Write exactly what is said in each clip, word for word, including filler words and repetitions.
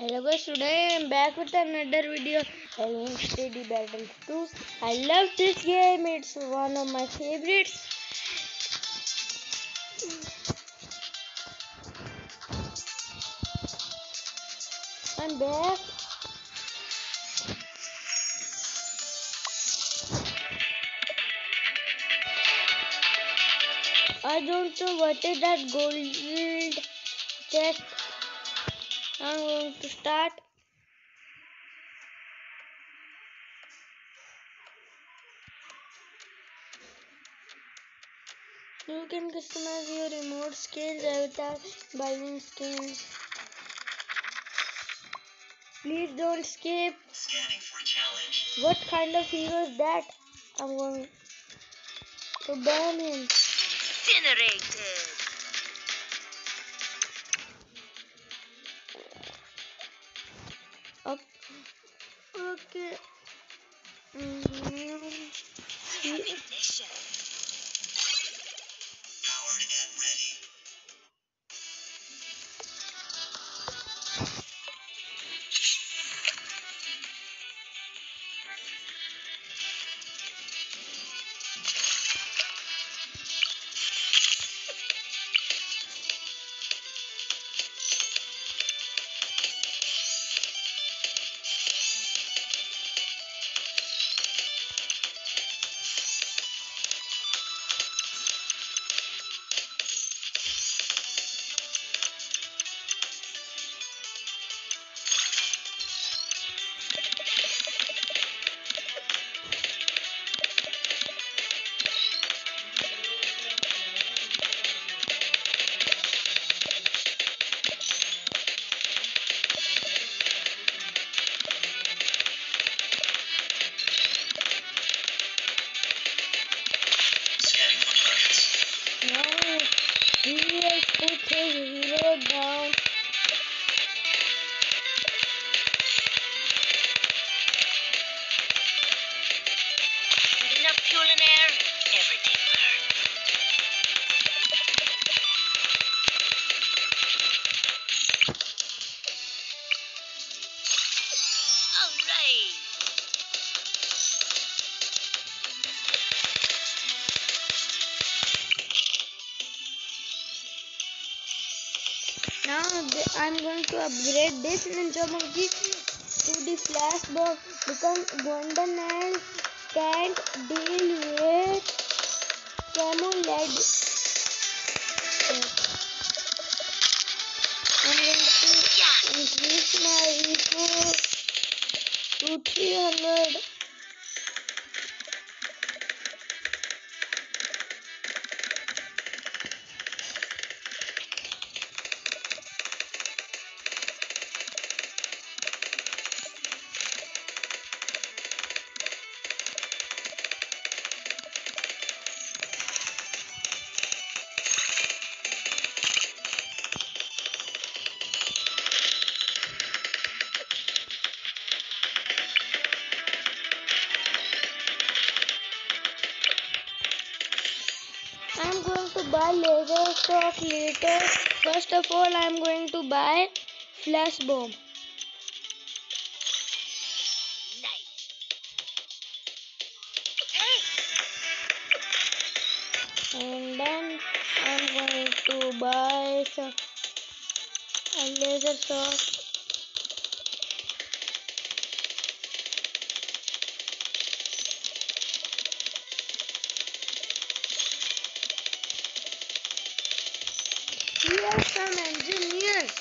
Hello guys, today I'm back with another video. Alien Steady Battle two. I love this game, it's one of my favorites. I'm back. I don't know what is that gold chest. I'm going to start. You can customize your remote skills avatar by using skins. Please don't skip. Scanning for challenge. What kind of hero is that? I'm going to ban him. Incinerated. Okay. Mm-hmm. Ignition. Powered and ready. Now he has put his hero down. With enough fuel and air, everything burns. Alright. Now th- I'm going to upgrade this ninja monkey to the flash bomb because golden and can't deal with camo lead. I'm going to increase my eco to three hundred. I'm going to buy laser stock later. First of all, I'm going to buy flash bomb. Nice. And then I'm going to buy some a laser stock. Here are some engineers.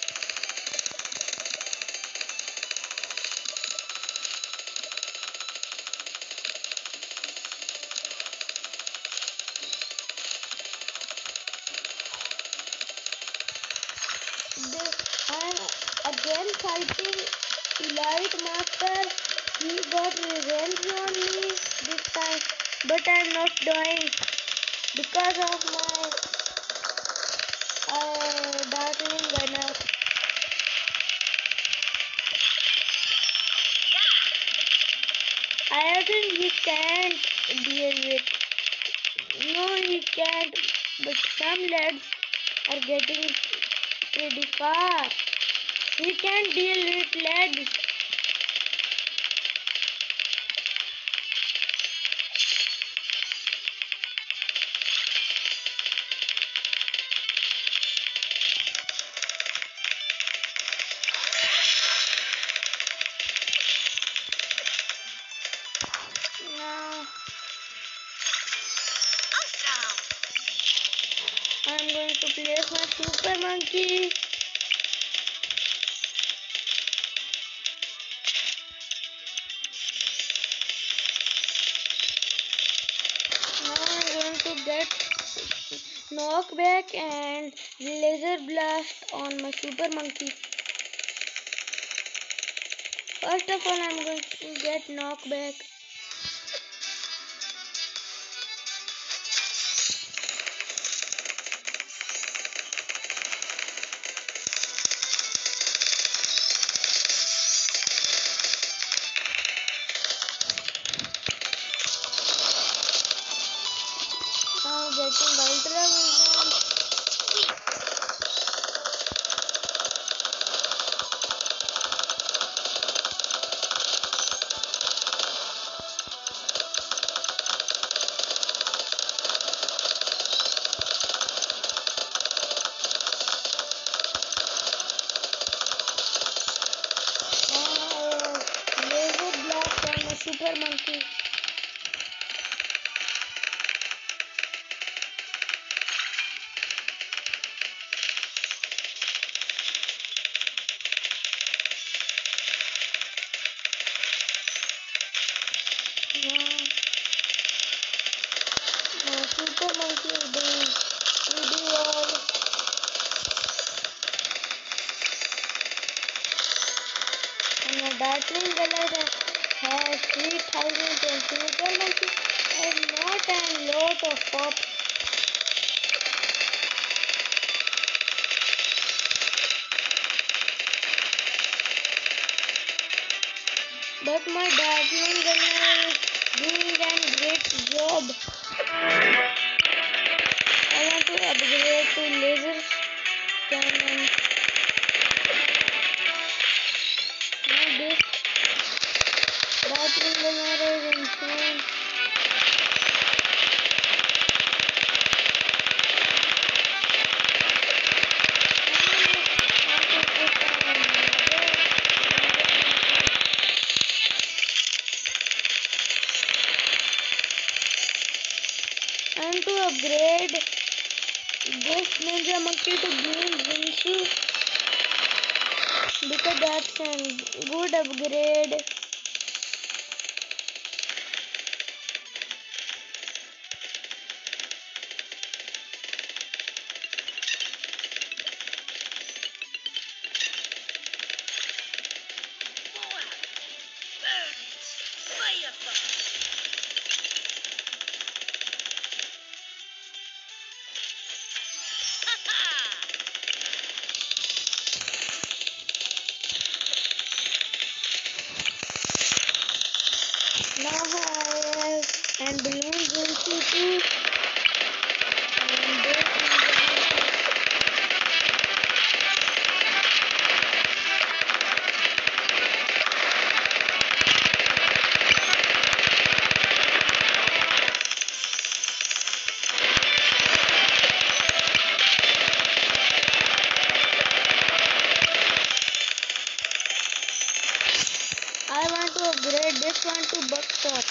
They, I'm again fighting Elite Master. He got revenge on me this time, but I'm not dying because of my uh, darkening gunner. I think he can't deal with. No, he can't. But some lads are getting pretty far. He can't deal with legs. Now Awesome. I'm going to place my super monkey. Now I'm going to get knockback and laser blast on my super monkey. First of all, I'm going to get knockback. Now getting ultra vision. Now laser blast on my super monkey. Now my super monkey is doing pretty well. And my battling color has three thousand and super monkey has not a lot of pop. But my dazzling gunner is doing a great job. I want to upgrade to laser cannon. Now this dazzling gunner is insane. And to upgrade this ninja monkey to green Zinsu because that's a good upgrade. Moab. Burn it. Fireball. Ha-ha. Now I have and balloon Zinsu too. And this ninja monkey. I want to upgrade this one to buckshot.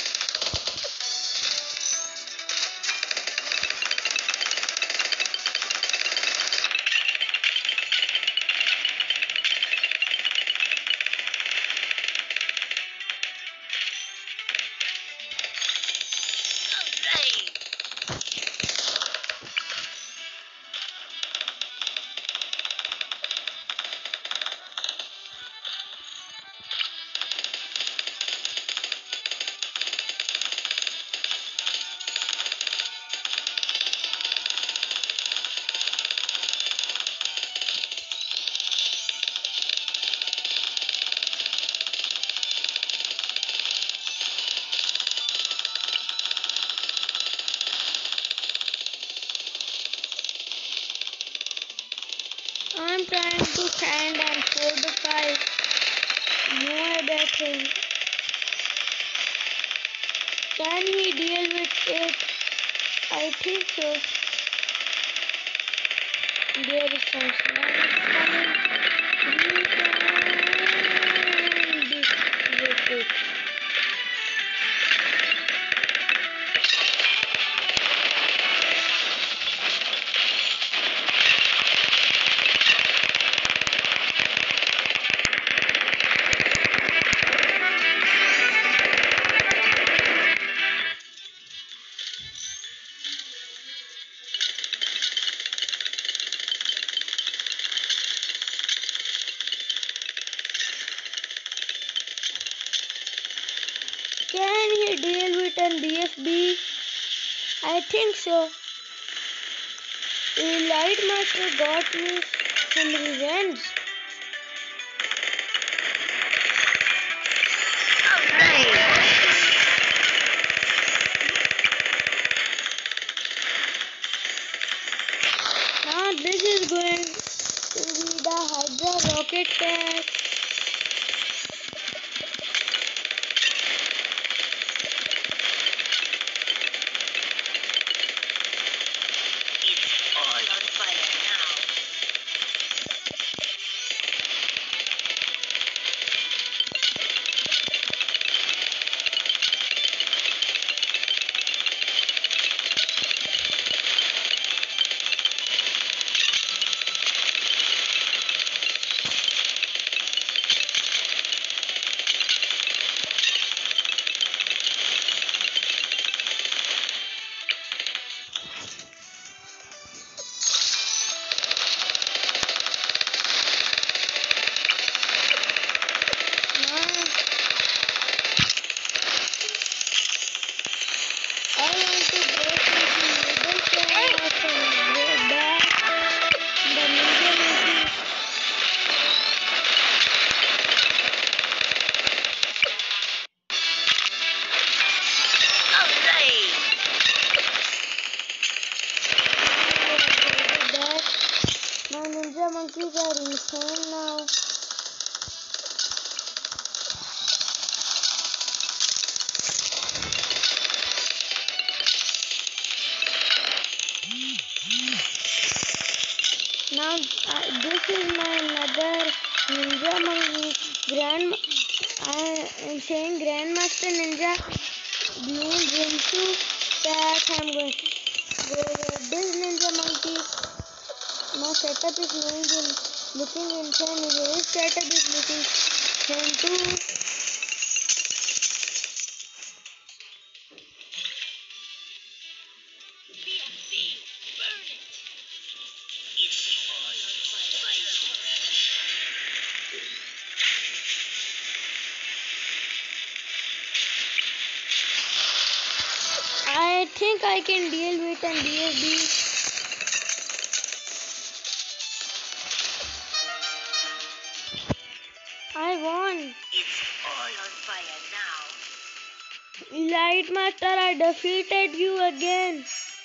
Alright. trying to find and fortify more that thing. Can he deal with it? I think so. There is some sniper coming. He can deal with it. Can he deal with an B F B? I think so. Elite Master got me some revenge. Now this is going to be the Hydra rocket pack. It's all on fire now. I want to go to the middle class and go back the ninja monkey. Alright! That my ninja monkeys are insane now. Now uh, this is my another ninja monkey grand. I am saying Grandmaster Ninja Blue Jinsu that I'm going. This ninja monkey. My setup is going in, looking insane. His setup is looking insane too. B F B, burn it! It's all on fire. I think I can deal with an B F B. I won. It's all on fire now. Elite Master, I defeated you again.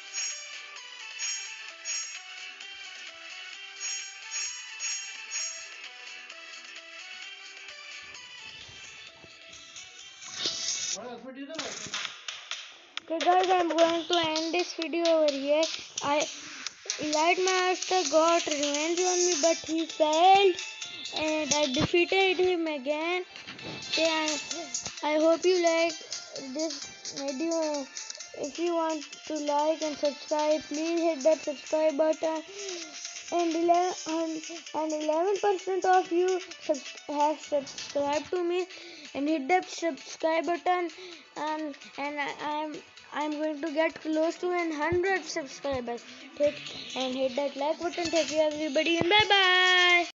Okay guys, I'm going to end this video over here. I Elite Master got revenge on me, but he failed, and I defeated him again. Okay, I, I hope you like this video. If you want to like and subscribe, please hit that subscribe button. And eleven and eleven percent of you subs have subscribed to me, and hit that subscribe button. And and I, I'm I'm going to get close to one hundred subscribers. Take and hit that like button. Thank you everybody, and bye bye.